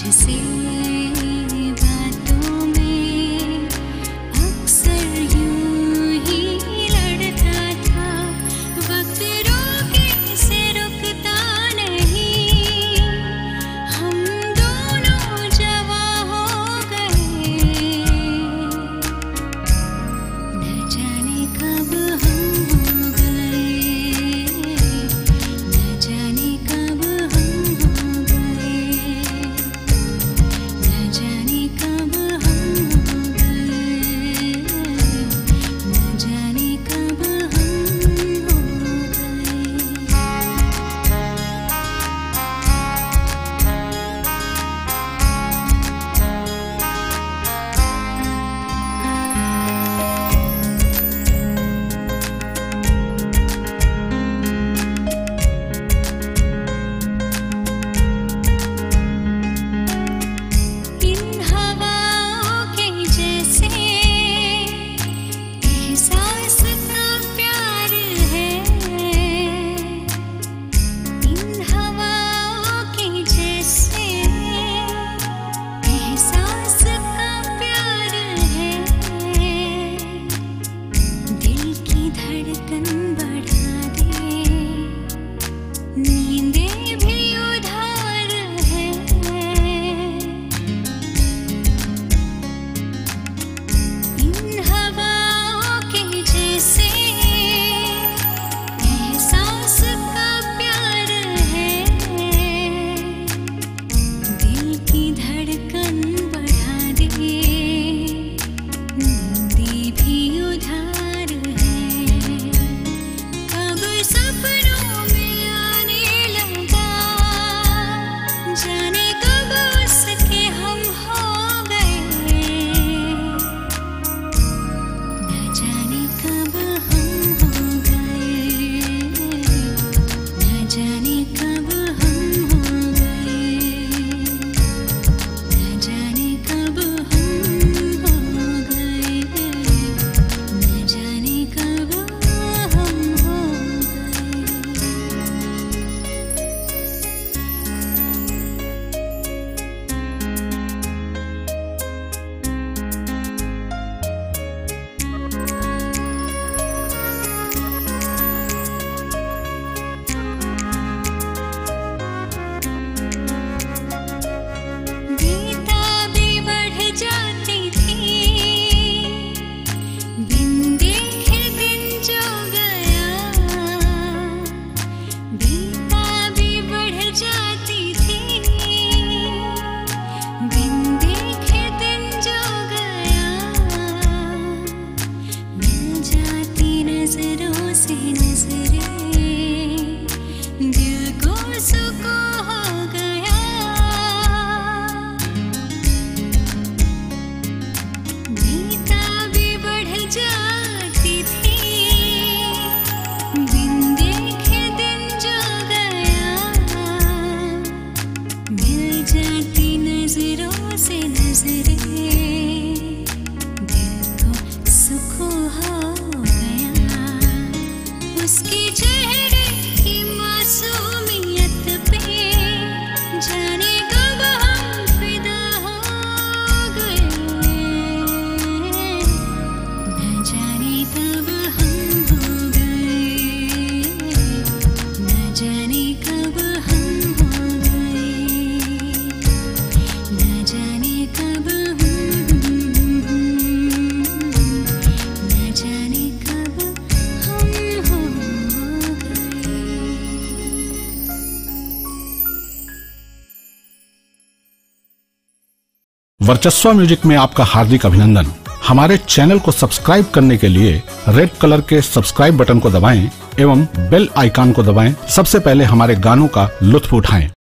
तुझसे बातों में अक्सर यूं ही लड़ता था, वक्त रोके से रुकता नहीं, हम दोनों जवां हो गए, न जाने कब हम हो गए, न जाने कब हम हो गए, न जाने कब हम हो गए, न जाने कब हम हो इन हवाओं के जैसे एहसास का प्यार है, इन हवाओं के जैसे एहसास का प्यार है, दिल की धड़कन बढ़ा दे, नींदें भी उधार है, इन हवाओं के जैसे एहसास का प्यार है, दिल की धड़कन बढ़ा दे, नींदें भी उधार है, कब सपनों में आने लगा, जाने कब उसके हम हो गए, न जाने कब हम हो गए, न जाने कब हम हो गए, न जाने कब हम हो गए, न जाने कब हम हो बेताबी बढ़ जाती थी, बिन देखे दिन जो गया, बेताबी बढ़ जाती थी, बिन देखे दिन जो गया, मिल जाती नजरों से नजरें, दिल को सुकून हो गया, बेताबी बढ़ जाती थी, बिन देखे दिन जो गया, मिल जाती नजरों से नजरें, दिल को सुकून हो गया, उसके चेहरे की मासूमियत पे जाने कब हम फिदा हो गए, न जाने कब हम हो गए, न जाने कब हम हो गए, न जाने कब न जाने कब हम हो गए। वर्चस्व म्यूजिक में आपका हार्दिक अभिनंदन। हमारे चैनल को सब्सक्राइब करने के लिए रेड कलर के सब्सक्राइब बटन को दबाएं एवं बेल आइकन को दबाएं। सबसे पहले हमारे गानों का लुत्फ उठाएं।